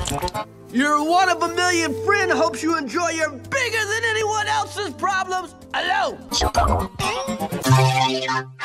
Your one-of-a-million friend hopes you enjoy your bigger-than-anyone-else's problems alone.